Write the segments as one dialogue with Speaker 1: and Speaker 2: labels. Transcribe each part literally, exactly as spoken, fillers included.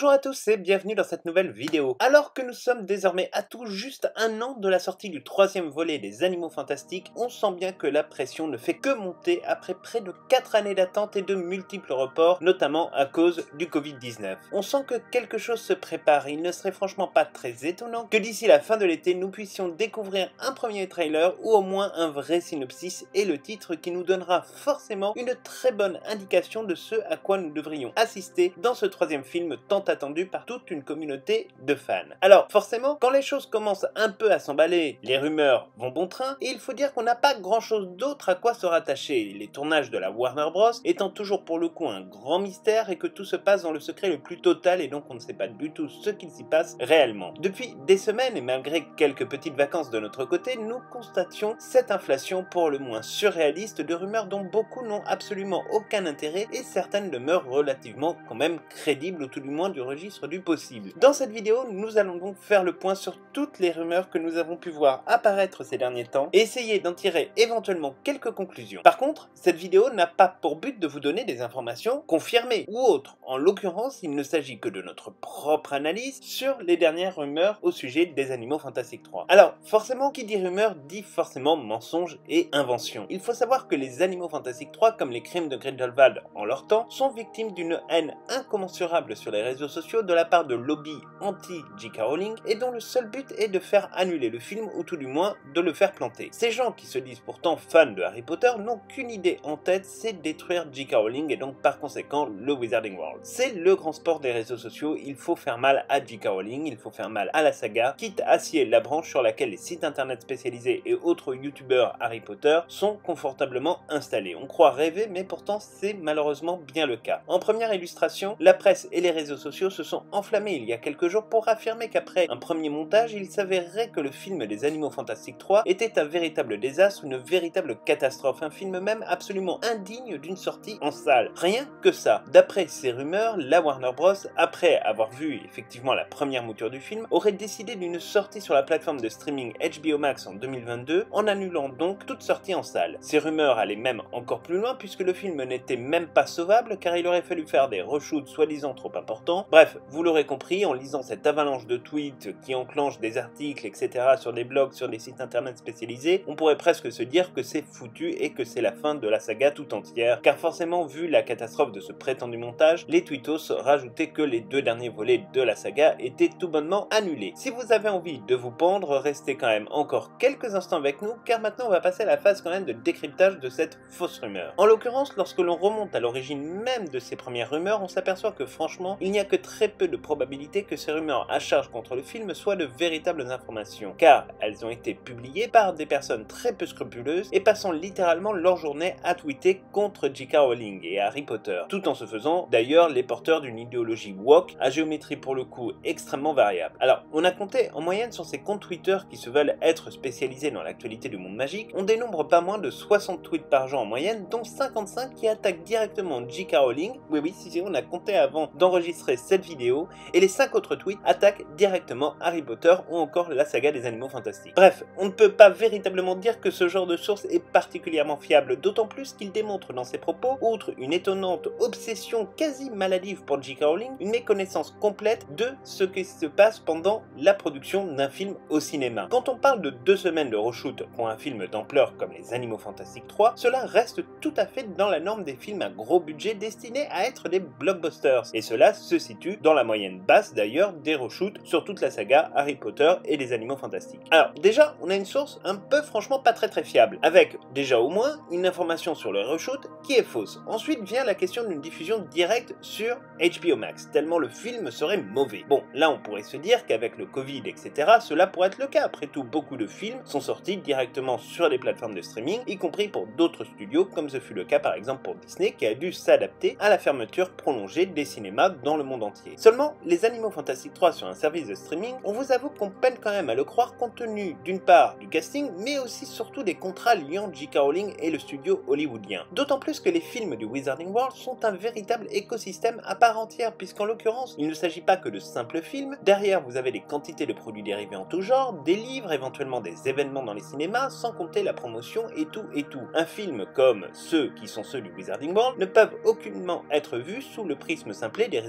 Speaker 1: Bonjour à tous et bienvenue dans cette nouvelle vidéo. Alors que nous sommes désormais à tout juste un an de la sortie du troisième volet des Animaux Fantastiques, on sent bien que la pression ne fait que monter après près de quatre années d'attente et de multiples reports, notamment à cause du Covid dix-neuf. On sent que quelque chose se prépare et il ne serait franchement pas très étonnant que d'ici la fin de l'été nous puissions découvrir un premier trailer ou au moins un vrai synopsis et le titre qui nous donnera forcément une très bonne indication de ce à quoi nous devrions assister dans ce troisième film tant attendu par toute une communauté de fans. Alors forcément, quand les choses commencent un peu à s'emballer, les rumeurs vont bon train et il faut dire qu'on n'a pas grand chose d'autre à quoi se rattacher, les tournages de la Warner Bros étant toujours pour le coup un grand mystère et que tout se passe dans le secret le plus total et donc on ne sait pas du tout ce qu'il s'y passe réellement. Depuis des semaines et malgré quelques petites vacances de notre côté, nous constations cette inflation pour le moins surréaliste de rumeurs dont beaucoup n'ont absolument aucun intérêt et certaines demeurent relativement quand même crédibles ou tout du moins du registre du possible. Dans cette vidéo, nous allons donc faire le point sur toutes les rumeurs que nous avons pu voir apparaître ces derniers temps et essayer d'en tirer éventuellement quelques conclusions. Par contre, cette vidéo n'a pas pour but de vous donner des informations confirmées ou autres. En l'occurrence, il ne s'agit que de notre propre analyse sur les dernières rumeurs au sujet des Animaux Fantastiques trois. Alors, forcément, qui dit rumeur dit forcément mensonge et invention. Il faut savoir que les Animaux Fantastiques trois, comme les Crimes de Grindelwald en leur temps, sont victimes d'une haine incommensurable sur les réseaux sociaux de la part de lobbies anti-J K Rowling et dont le seul but est de faire annuler le film ou tout du moins de le faire planter. Ces gens qui se disent pourtant fans de Harry Potter n'ont qu'une idée en tête, c'est détruire J K Rowling et donc par conséquent le Wizarding World. C'est le grand sport des réseaux sociaux, il faut faire mal à J K Rowling, il faut faire mal à la saga, quitte à scier la branche sur laquelle les sites internet spécialisés et autres youtubeurs Harry Potter sont confortablement installés. On croit rêver mais pourtant c'est malheureusement bien le cas. En première illustration, la presse et les réseaux sociaux se sont enflammés il y a quelques jours pour affirmer qu'après un premier montage, il s'avérerait que le film des Animaux Fantastiques trois était un véritable désastre, une véritable catastrophe, un film même absolument indigne d'une sortie en salle. Rien que ça. D'après ces rumeurs, la Warner Bros, après avoir vu effectivement la première mouture du film, aurait décidé d'une sortie sur la plateforme de streaming H B O Max en deux mille vingt-deux, en annulant donc toute sortie en salle. Ces rumeurs allaient même encore plus loin puisque le film n'était même pas sauvable car il aurait fallu faire des reshoots soi-disant trop importants. Bref, vous l'aurez compris, en lisant cette avalanche de tweets qui enclenche des articles, et cetera sur des blogs, sur des sites internet spécialisés, on pourrait presque se dire que c'est foutu et que c'est la fin de la saga tout entière, car forcément, vu la catastrophe de ce prétendu montage, les tweetos rajoutaient que les deux derniers volets de la saga étaient tout bonnement annulés. Si vous avez envie de vous pendre, restez quand même encore quelques instants avec nous, car maintenant on va passer à la phase quand même de décryptage de cette fausse rumeur. En l'occurrence, lorsque l'on remonte à l'origine même de ces premières rumeurs, on s'aperçoit que franchement, il n'y a que très peu de probabilité que ces rumeurs à charge contre le film soient de véritables informations, car elles ont été publiées par des personnes très peu scrupuleuses et passant littéralement leur journée à tweeter contre J K Rowling et Harry Potter, tout en se faisant d'ailleurs les porteurs d'une idéologie woke à géométrie pour le coup extrêmement variable. Alors, on a compté en moyenne sur ces comptes Twitter qui se veulent être spécialisés dans l'actualité du monde magique, on dénombre pas moins de soixante tweets par jour en moyenne, dont cinquante-cinq qui attaquent directement J K Rowling. Oui oui, si, si on a compté avant d'enregistrer cette vidéo, et les cinq autres tweets attaquent directement Harry Potter ou encore la saga des Animaux Fantastiques. Bref, on ne peut pas véritablement dire que ce genre de source est particulièrement fiable, d'autant plus qu'il démontre dans ses propos, outre une étonnante obsession quasi maladive pour J K Rowling, une méconnaissance complète de ce qui se passe pendant la production d'un film au cinéma. Quand on parle de deux semaines de reshoot pour un film d'ampleur comme les Animaux Fantastiques trois, cela reste tout à fait dans la norme des films à gros budget destinés à être des blockbusters, et cela se situe dans la moyenne basse d'ailleurs des reshoots sur toute la saga Harry Potter et les Animaux Fantastiques. Alors déjà, on a une source un peu franchement pas très très fiable, avec déjà au moins une information sur le reshoot qui est fausse. Ensuite vient la question d'une diffusion directe sur H B O Max, tellement le film serait mauvais. Bon, là on pourrait se dire qu'avec le Covid, et cetera, cela pourrait être le cas. Après tout, beaucoup de films sont sortis directement sur les plateformes de streaming, y compris pour d'autres studios, comme ce fut le cas par exemple pour Disney, qui a dû s'adapter à la fermeture prolongée des cinémas dans le monde entier. Seulement, les Animaux Fantastiques trois sur un service de streaming, on vous avoue qu'on peine quand même à le croire compte tenu d'une part du casting, mais aussi surtout des contrats liant J K Rowling et le studio hollywoodien. D'autant plus que les films du Wizarding World sont un véritable écosystème à part entière, puisqu'en l'occurrence, il ne s'agit pas que de simples films. Derrière, vous avez des quantités de produits dérivés en tout genre, des livres, éventuellement des événements dans les cinémas, sans compter la promotion et tout et tout. Un film comme ceux qui sont ceux du Wizarding World ne peuvent aucunement être vus sous le prisme simplet des résultats du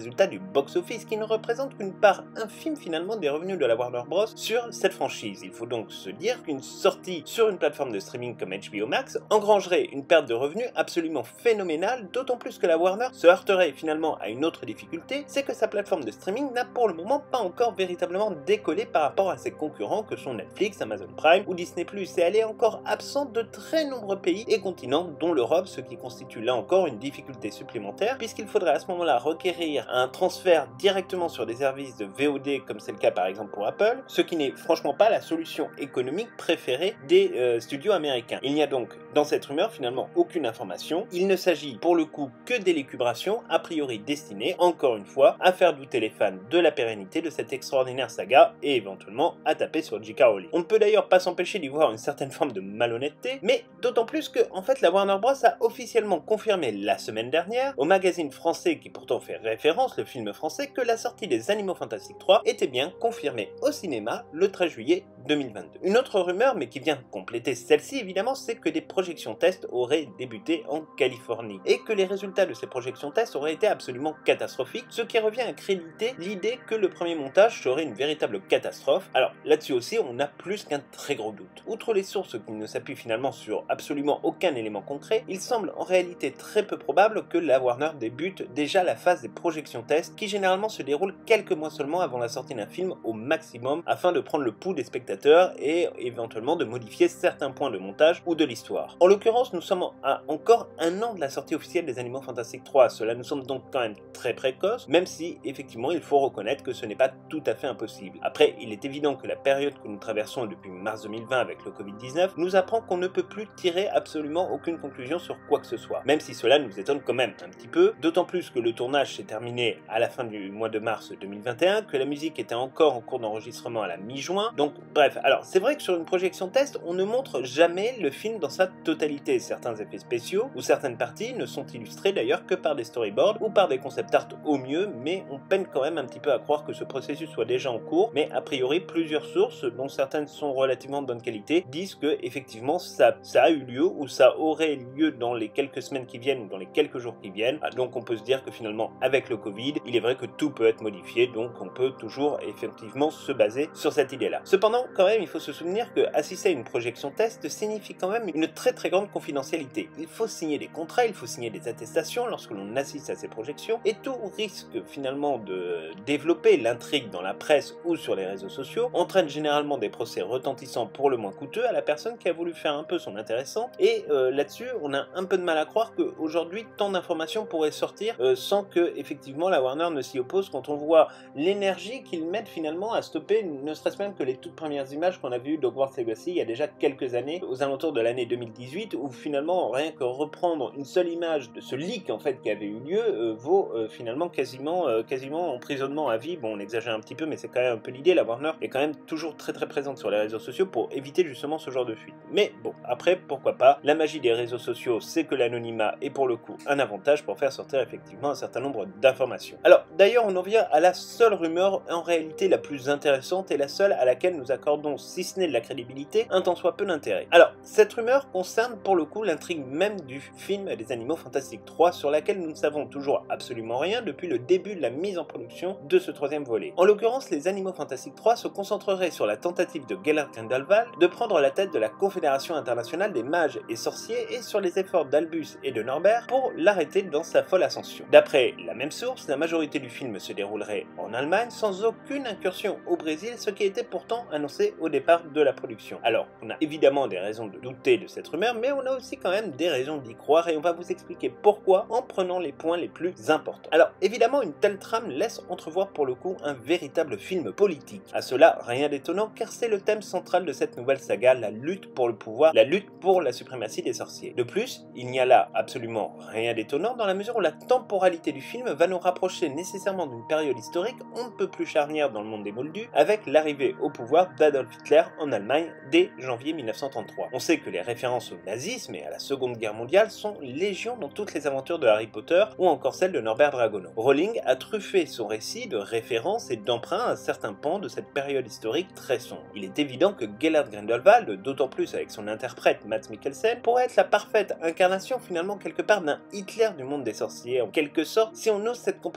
Speaker 1: box-office qui ne représente qu'une part infime finalement des revenus de la Warner Bros sur cette franchise. Il faut donc se dire qu'une sortie sur une plateforme de streaming comme H B O Max engrangerait une perte de revenus absolument phénoménale, d'autant plus que la Warner se heurterait finalement à une autre difficulté, c'est que sa plateforme de streaming n'a pour le moment pas encore véritablement décollé par rapport à ses concurrents que sont Netflix, Amazon Prime ou Disney plus, et elle est encore absente de très nombreux pays et continents dont l'Europe, ce qui constitue là encore une difficulté supplémentaire puisqu'il faudrait à ce moment-là requérir un transfert directement sur des services de V O D comme c'est le cas par exemple pour Apple, ce qui n'est franchement pas la solution économique préférée des euh, studios américains. Il n'y a donc dans cette rumeur finalement aucune information, il ne s'agit pour le coup que d'élucubrations a priori destinées encore une fois à faire douter les fans de la pérennité de cette extraordinaire saga et éventuellement à taper sur J K Rowling. On ne peut d'ailleurs pas s'empêcher d'y voir une certaine forme de malhonnêteté, mais d'autant plus que en fait la Warner Bros a officiellement confirmé la semaine dernière au magazine français qui pourtant fait référence, le film français, que la sortie des Animaux Fantastiques trois était bien confirmée au cinéma le treize juillet deux mille vingt-deux. Une autre rumeur, mais qui vient compléter celle-ci évidemment, c'est que des projections tests auraient débuté en Californie et que les résultats de ces projections tests auraient été absolument catastrophiques, ce qui revient à créditer l'idée que le premier montage serait une véritable catastrophe. Alors là-dessus aussi, on a plus qu'un très gros doute. Outre les sources qui ne s'appuient finalement sur absolument aucun élément concret, il semble en réalité très peu probable que la Warner débute déjà la phase des projections tests qui généralement se déroule quelques mois seulement avant la sortie d'un film au maximum afin de prendre le pouls des spectateurs et éventuellement de modifier certains points de montage ou de l'histoire. En l'occurrence, nous sommes à encore un an de la sortie officielle des Animaux Fantastiques trois, cela nous semble donc quand même très précoce, même si effectivement il faut reconnaître que ce n'est pas tout à fait impossible. Après, il est évident que la période que nous traversons depuis mars deux mille vingt avec le Covid dix-neuf nous apprend qu'on ne peut plus tirer absolument aucune conclusion sur quoi que ce soit, même si cela nous étonne quand même un petit peu, d'autant plus que le tournage s'est terminé à la fin du mois de mars deux mille vingt et un, que la musique était encore en cours d'enregistrement à la mi-juin, donc bref, alors c'est vrai que sur une projection test, on ne montre jamais le film dans sa totalité. Certains effets spéciaux ou certaines parties ne sont illustrés d'ailleurs que par des storyboards ou par des concept art au mieux, mais on peine quand même un petit peu à croire que ce processus soit déjà en cours, mais a priori plusieurs sources, dont certaines sont relativement de bonne qualité, disent que effectivement ça, ça a eu lieu ou ça aurait lieu dans les quelques semaines qui viennent ou dans les quelques jours qui viennent. Donc on peut se dire que finalement avec le Covid, il est vrai que tout peut être modifié, donc on peut toujours effectivement se baser sur cette idée-là. Cependant, quand même, il faut se souvenir que assister à une projection test signifie quand même une très très grande confidentialité. Il faut signer des contrats, il faut signer des attestations lorsque l'on assiste à ces projections, et tout risque finalement de développer l'intrigue dans la presse ou sur les réseaux sociaux entraîne généralement des procès retentissants pour le moins coûteux à la personne qui a voulu faire un peu son intéressant, et euh, là-dessus on a un peu de mal à croire qu'aujourd'hui tant d'informations pourraient sortir euh, sans que effectivement la Warner ne s'y oppose, quand on voit l'énergie qu'ils mettent finalement à stopper ne serait-ce même que les toutes premières images qu'on a vues d'Hogwarts Legacy il y a déjà quelques années, aux alentours de l'année deux mille dix-huit, où finalement rien que reprendre une seule image de ce leak en fait qui avait eu lieu euh, vaut euh, finalement quasiment euh, quasiment emprisonnement à vie. Bon, on exagère un petit peu, mais c'est quand même un peu l'idée. La Warner est quand même toujours très très présente sur les réseaux sociaux pour éviter justement ce genre de fuite. Mais bon, après pourquoi pas, la magie des réseaux sociaux c'est que l'anonymat est pour le coup un avantage pour faire sortir effectivement un certain nombre d'informations. Alors d'ailleurs on en vient à la seule rumeur en réalité la plus intéressante et la seule à laquelle nous accordons, si ce n'est de la crédibilité, un tant soit peu d'intérêt. Alors cette rumeur concerne pour le coup l'intrigue même du film des Animaux Fantastiques trois, sur laquelle nous ne savons toujours absolument rien depuis le début de la mise en production de ce troisième volet. En l'occurrence, les Animaux Fantastiques trois se concentreraient sur la tentative de Gellert Grindelwald de prendre la tête de la Confédération internationale des mages et sorciers et sur les efforts d'Albus et de Norbert pour l'arrêter dans sa folle ascension. D'après la même source, la majorité du film se déroulerait en Allemagne sans aucune incursion au Brésil, ce qui était pourtant annoncé au départ de la production. Alors, on a évidemment des raisons de douter de cette rumeur, mais on a aussi quand même des raisons d'y croire et on va vous expliquer pourquoi en prenant les points les plus importants. Alors, évidemment, une telle trame laisse entrevoir pour le coup un véritable film politique. À cela, rien d'étonnant car c'est le thème central de cette nouvelle saga, la lutte pour le pouvoir, la lutte pour la suprématie des sorciers. De plus, il n'y a là absolument rien d'étonnant dans la mesure où la temporalité du film va nous rapprocher nécessairement d'une période historique on ne peut plus charnière dans le monde des Moldus, avec l'arrivée au pouvoir d'Adolf Hitler en Allemagne dès janvier mille neuf cent trente-trois. On sait que les références au nazisme et à la Seconde Guerre mondiale sont légion dans toutes les aventures de Harry Potter ou encore celles de Norbert Dragono. Rowling a truffé son récit de références et d'emprunts à certains pans de cette période historique très sombre. Il est évident que Gellert Grindelwald, d'autant plus avec son interprète Mads Mikkelsen, pourrait être la parfaite incarnation finalement quelque part d'un Hitler du monde des sorciers, en quelque sorte, si on ose cette comparaison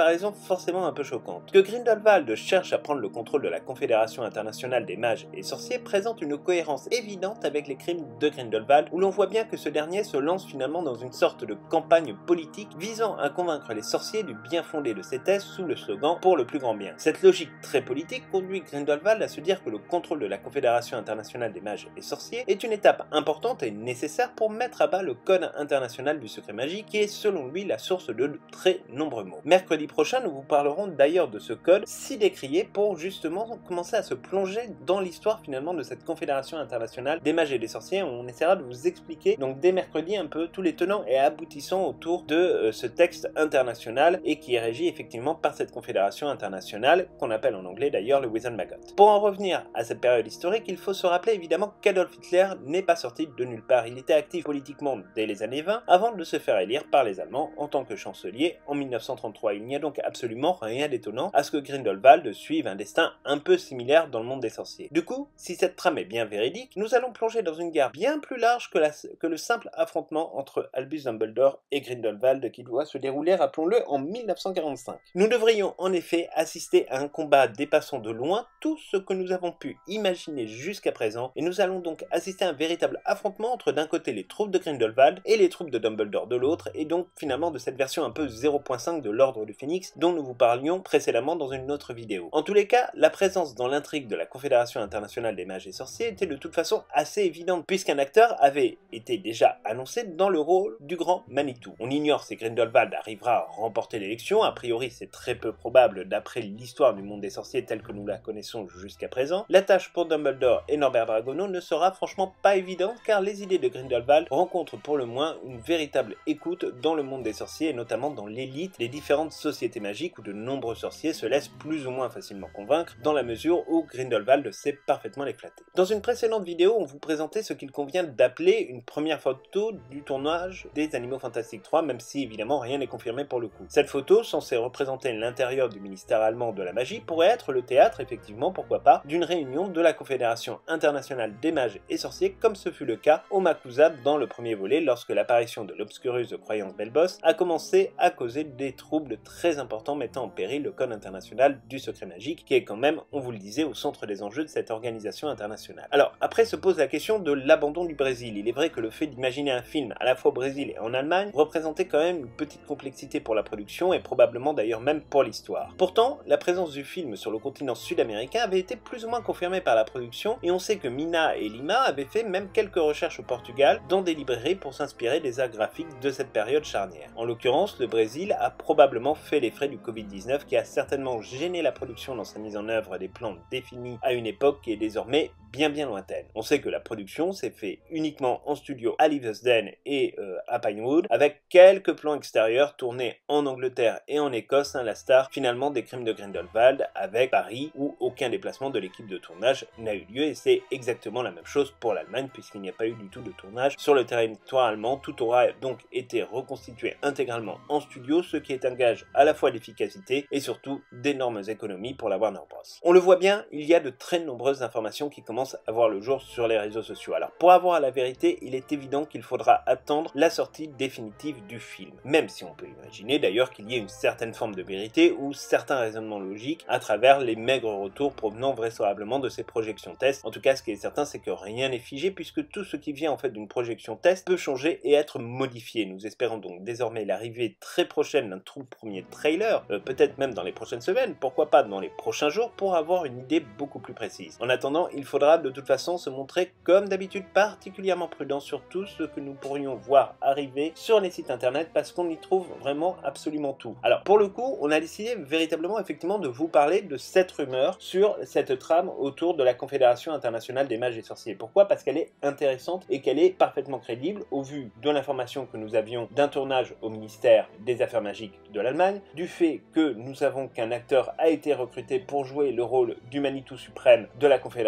Speaker 1: comparaison forcément un peu choquante. Que Grindelwald cherche à prendre le contrôle de la Confédération internationale des mages et sorciers présente une cohérence évidente avec les crimes de Grindelwald, où l'on voit bien que ce dernier se lance finalement dans une sorte de campagne politique visant à convaincre les sorciers du bien fondé de ses thèses sous le slogan « Pour le plus grand bien ». Cette logique très politique conduit Grindelwald à se dire que le contrôle de la Confédération internationale des mages et sorciers est une étape importante et nécessaire pour mettre à bas le code international du secret magique qui est selon lui la source de très nombreux maux. Mercredi prochain, nous vous parlerons d'ailleurs de ce code si décrié pour justement commencer à se plonger dans l'histoire finalement de cette Confédération internationale des mages et des sorciers. On essaiera de vous expliquer donc dès mercredi un peu tous les tenants et aboutissants autour de euh, ce texte international et qui est régi effectivement par cette Confédération internationale qu'on appelle en anglais d'ailleurs le Wizard Maggot. Pour en revenir à cette période historique, il faut se rappeler évidemment qu'Adolf Hitler n'est pas sorti de nulle part. Il était actif politiquement dès les années vingt avant de se faire élire par les Allemands en tant que chancelier en mille neuf cent trente-trois. Il n'y a donc absolument rien d'étonnant à ce que Grindelwald suive un destin un peu similaire dans le monde des sorciers. Du coup, si cette trame est bien véridique, nous allons plonger dans une guerre bien plus large que, la, que le simple affrontement entre Albus Dumbledore et Grindelwald qui doit se dérouler, rappelons-le, en mille neuf cent quarante-cinq. Nous devrions en effet assister à un combat dépassant de loin tout ce que nous avons pu imaginer jusqu'à présent, et nous allons donc assister à un véritable affrontement entre d'un côté les troupes de Grindelwald et les troupes de Dumbledore de l'autre, et donc finalement de cette version un peu zéro point cinq de l'Ordre du Phénix dont nous vous parlions précédemment dans une autre vidéo. En tous les cas, la présence dans l'intrigue de la Confédération internationale des mages et sorciers était de toute façon assez évidente puisqu'un acteur avait été déjà annoncé dans le rôle du grand Manitou. On ignore si Grindelwald arrivera à remporter l'élection, a priori c'est très peu probable d'après l'histoire du monde des sorciers telle que nous la connaissons jusqu'à présent. La tâche pour Dumbledore et Norbert Dragono ne sera franchement pas évidente car les idées de Grindelwald rencontrent pour le moins une véritable écoute dans le monde des sorciers et notamment dans l'élite des différentes sociétés magiques où de nombreux sorciers se laissent plus ou moins facilement convaincre dans la mesure où Grindelwald sait parfaitement les flatter. Dans une précédente vidéo, on vous présentait ce qu'il convient d'appeler une première photo du tournage des Animaux Fantastiques trois, même si évidemment rien n'est confirmé pour le coup. Cette photo, censée représenter l'intérieur du ministère allemand de la magie, pourrait être le théâtre, effectivement, pourquoi pas, d'une réunion de la Confédération internationale des mages et sorciers, comme ce fut le cas au Makusa dans le premier volet, lorsque l'apparition de l'Obscurus de Croyance Belbos a commencé à causer des troubles très importants mettant en péril le code international du secret magique, qui est quand même, on vous le disait, au centre des enjeux de cette organisation internationale. Alors, après se pose la question de l'abandon du Brésil. Il est vrai que le fait d'imaginer un film à la fois au Brésil et en Allemagne représentait quand même une petite complexité pour la production et probablement d'ailleurs même pour l'histoire. Pourtant, la présence du film sur le continent sud-américain avait été plus ou moins confirmée par la production et on sait que Mina et Lima avaient fait même quelques recherches au Portugal dans des librairies pour s'inspirer des arts graphiques de cette période charnière. En l'occurrence, le Brésil a probablement fait les frais du covid dix-neuf qui a certainement gêné la production dans sa mise en œuvre des plans définis à une époque qui est désormais bien bien lointaine. On sait que la production s'est fait uniquement en studio à Livingston et euh, à Pinewood, avec quelques plans extérieurs tournés en Angleterre et en Écosse, à l'instar finalement des Crimes de Grindelwald avec Paris, où aucun déplacement de l'équipe de tournage n'a eu lieu, et c'est exactement la même chose pour l'Allemagne, puisqu'il n'y a pas eu du tout de tournage sur le territoire allemand. Tout aura donc été reconstitué intégralement en studio, ce qui est un gage à la fois d'efficacité et surtout d'énormes économies pour la Warner Bros. On le voit bien, il y a de très nombreuses informations qui commencent à voir le jour sur les réseaux sociaux. Alors pour avoir la vérité, il est évident qu'il faudra attendre la sortie définitive du film, même si on peut imaginer d'ailleurs qu'il y ait une certaine forme de vérité ou certains raisonnements logiques à travers les maigres retours provenant vraisemblablement de ces projections test. En tout cas, ce qui est certain, c'est que rien n'est figé puisque tout ce qui vient en fait d'une projection test peut changer et être modifié. Nous espérons donc désormais l'arrivée très prochaine d'un tout premier trailer, euh, peut-être même dans les prochaines semaines, pourquoi pas dans les prochains jours, pour avoir une idée beaucoup plus précise. En attendant, il faudra de toute façon se montrer comme d'habitude particulièrement prudent sur tout ce que nous pourrions voir arriver sur les sites internet parce qu'on y trouve vraiment absolument tout. Alors pour le coup, on a décidé véritablement effectivement de vous parler de cette rumeur sur cette trame autour de la Confédération internationale des mages et sorciers. Pourquoi? Parce qu'elle est intéressante et qu'elle est parfaitement crédible au vu de l'information que nous avions d'un tournage au ministère des Affaires magiques de l'Allemagne, du fait que nous savons qu'un acteur a été recruté pour jouer le rôle du Manitou suprême de la Confédération internationale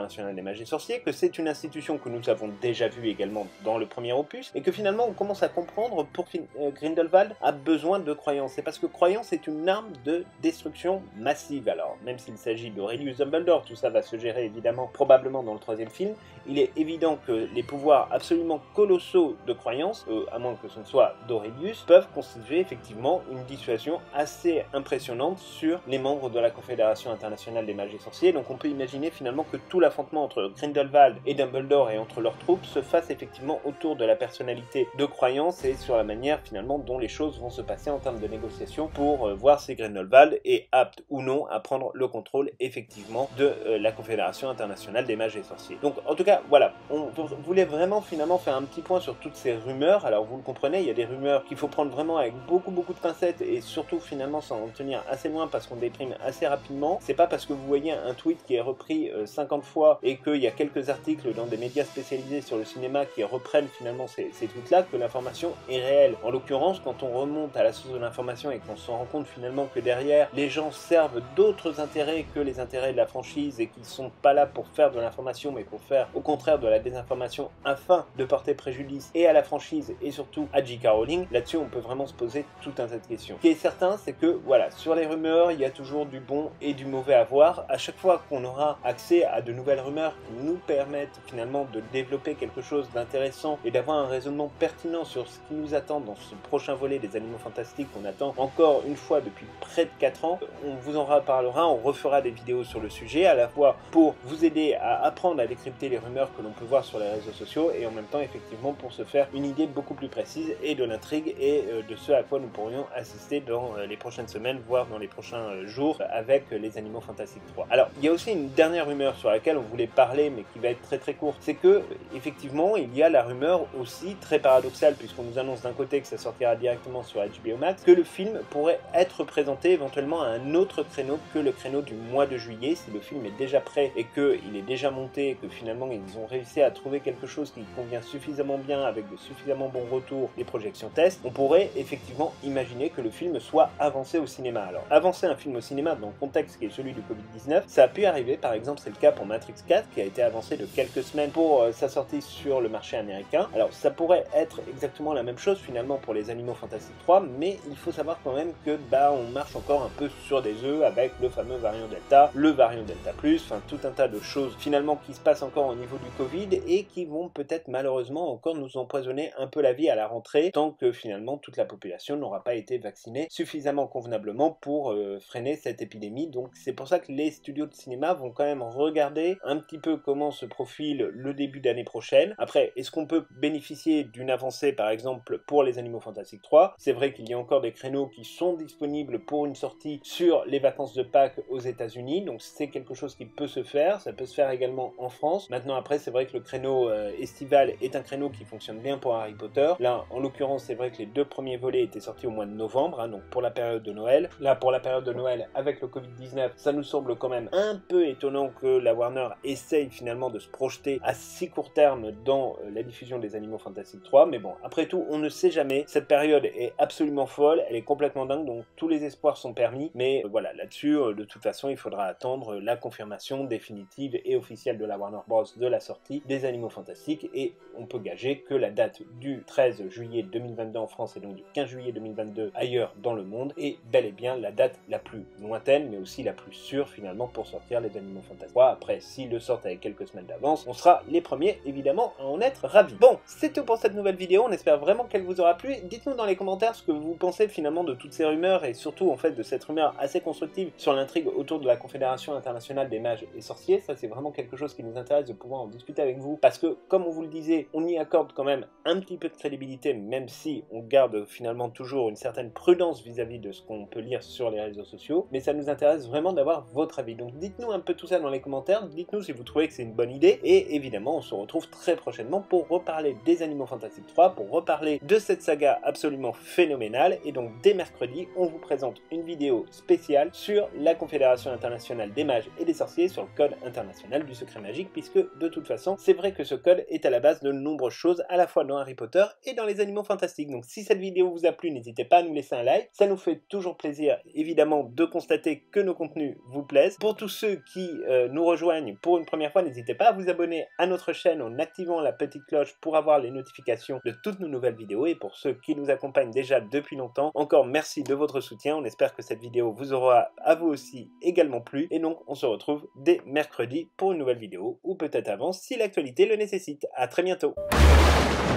Speaker 1: internationale des mages et sorciers, que c'est une institution que nous avons déjà vue également dans le premier opus, et que finalement on commence à comprendre pour euh, Grindelwald a besoin de croyance. C'est parce que croyance est une arme de destruction massive. Alors, même s'il s'agit d'Aurelius Dumbledore, tout ça va se gérer évidemment probablement dans le troisième film, il est évident que les pouvoirs absolument colossaux de croyance, euh, à moins que ce ne soit d'Aurelius, peuvent constituer effectivement une dissuasion assez impressionnante sur les membres de la Confédération internationale des mages et sorciers. Donc on peut imaginer finalement que tout l'affrontement entre Grindelwald et Dumbledore et entre leurs troupes se fasse effectivement autour de la personnalité de croyance et sur la manière finalement dont les choses vont se passer en termes de négociation pour euh, voir si Grindelwald est apte ou non à prendre le contrôle effectivement de euh, la Confédération internationale des mages et sorciers. Donc en tout cas voilà, on voulait vraiment finalement faire un petit point sur toutes ces rumeurs. Alors vous le comprenez, il y a des rumeurs qu'il faut prendre vraiment avec beaucoup beaucoup de pincettes et surtout finalement s'en tenir assez loin parce qu'on déprime assez rapidement. C'est pas parce que vous voyez un tweet qui est repris euh, cinquante fois et qu'il y a quelques articles dans des médias spécialisés sur le cinéma qui reprennent finalement ces, ces tweets là que l'information est réelle. En l'occurrence, quand on remonte à la source de l'information et qu'on se rend compte finalement que derrière les gens servent d'autres intérêts que les intérêts de la franchise et qu'ils sont pas là pour faire de l'information mais pour faire au contraire de la désinformation afin de porter préjudice et à la franchise et surtout à J K Rowling, là-dessus on peut vraiment se poser tout un tas de questions. Ce qui est certain, c'est que voilà, sur les rumeurs, il y a toujours du bon et du mauvais à voir. À chaque fois qu'on aura accès à de nouvelles rumeurs qui nous permettent finalement de développer quelque chose d'intéressant et d'avoir un raisonnement pertinent sur ce qui nous attend dans ce prochain volet des Animaux Fantastiques qu'on attend encore une fois depuis près de quatre ans, on vous en reparlera, on refera des vidéos sur le sujet, à la fois pour vous aider à apprendre à décrypter les rumeurs que l'on peut voir sur les réseaux sociaux et en même temps effectivement pour se faire une idée beaucoup plus précise et de l'intrigue et euh, de ce à quoi nous pourrions assister dans euh, les prochaines semaines, voire dans les prochains euh, jours avec euh, les Animaux Fantastiques trois. Alors il y a aussi une dernière rumeur sur laquelle on voulait parler mais qui va être très très courte, c'est que effectivement il y a la rumeur aussi très paradoxale puisqu'on nous annonce d'un côté que ça sortira directement sur H B O Max, que le film pourrait être présenté éventuellement à un autre créneau que le créneau du mois de juillet si le film est déjà prêt et qu'il est déjà monté et que finalement ils ont réussi à trouver quelque chose qui convient suffisamment bien avec de suffisamment bons retours des projections tests, on pourrait effectivement imaginer que le film soit avancé au cinéma. Alors avancer un film au cinéma dans le contexte qui est celui du Covid dix-neuf, ça a pu arriver, par exemple c'est le cas pour Matrix quatre qui a été avancé de quelques semaines pour euh, sa sortie sur le marché américain. Alors ça pourrait être exactement la même chose finalement pour les Animaux Fantastiques trois, mais il faut savoir quand même que bah on marche encore un peu sur des œufs avec le fameux variant Delta, le variant Delta plus, enfin tout un tas de choses finalement qui se passent encore au niveau du Covid et qui vont peut-être malheureusement encore nous empoisonner un peu la vie à la rentrée tant que finalement toute la population n'aura pas été vaccinée suffisamment convenablement pour euh, freiner cette épidémie. Donc c'est pour ça que les studios de cinéma vont quand même regarder un petit peu comment se profile le début d'année prochaine. Après, est-ce qu'on peut bénéficier d'une avancée par exemple pour les Animaux Fantastiques trois? C'est vrai qu'il y a encore des créneaux qui sont disponibles pour une sortie sur les vacances de Pâques aux États-Unis, donc c'est quelque chose qui peut se faire, ça peut se faire également en France. Maintenant après c'est vrai que le créneau euh, estival est un créneau qui fonctionne bien pour Harry Potter. Là en l'occurrence c'est vrai que les deux premiers volets étaient sortis au mois de novembre, hein, donc pour la période de Noël. Là pour la période de Noël avec le Covid dix-neuf, ça nous semble quand même un peu étonnant que la Warner essaye finalement de se projeter à si court terme dans euh, la diffusion des Animaux Fantastiques trois, mais bon après tout on ne sait jamais, cette période est absolument folle, elle est complètement dingue, donc tous les espoirs sont permis, mais euh, voilà là-dessus euh, de toute façon il faudra attendre la confirmation définitive et officielle de la Warner Bros de la sortie des Animaux Fantastiques et on peut gager que la date du treize juillet deux mille vingt-deux en France et donc du quinze juillet deux mille vingt-deux ailleurs dans le monde est bel et bien la date la plus lointaine mais aussi la plus sûre finalement pour sortir les Animaux Fantastiques trois. Après s'ils le sortent avec quelques semaines d'avance, on sera les premiers évidemment à en être ravis. Bon, c'est tout pour cette nouvelle vidéo, on espère vraiment qu'elle vous aura plu. Dites-nous dans les commentaires ce que vous pensez finalement de toutes ces rumeurs et surtout en fait de cette rumeur assez constructive sur l'intrigue autour de la Confédération internationale des mages et sorciers. Ça c'est vraiment quelque chose qui nous intéresse de pouvoir en discuter avec vous parce que comme on vous le disait, on y accorde quand même un petit peu de crédibilité même si on garde finalement toujours une certaine prudence vis-à-vis de ce qu'on peut lire sur les réseaux sociaux, mais ça nous intéresse vraiment d'avoir votre avis. Donc dites-nous un peu tout ça dans les commentaires, dites-nous si vous trouvez que c'est une bonne idée et évidemment on se retrouve très prochainement pour reparler des Animaux Fantastiques trois, pour reparler de cette saga absolument phénoménale et donc dès mercredi on vous présente une vidéo spéciale sur la Confédération internationale des mages et des sorciers, sur le code international du secret magique, puisque de toute façon c'est vrai que ce code est à la base de nombreuses choses à la fois dans Harry Potter et dans les Animaux Fantastiques. Donc si cette vidéo vous a plu, n'hésitez pas à nous laisser un like, ça nous fait toujours plaisir évidemment de constater que nos contenus vous plaisent. Pour tous ceux qui euh, nous rejoignent pour une première fois, n'hésitez pas à vous abonner à notre chaîne en activant la petite cloche pour avoir les notifications de toutes nos nouvelles vidéos. Et pour ceux qui nous accompagnent déjà depuis longtemps, encore merci de votre soutien. On espère que cette vidéo vous aura à vous aussi également plu. Et donc on se retrouve dès mercredi pour une nouvelle vidéo, ou peut-être avant si l'actualité le nécessite. À très bientôt.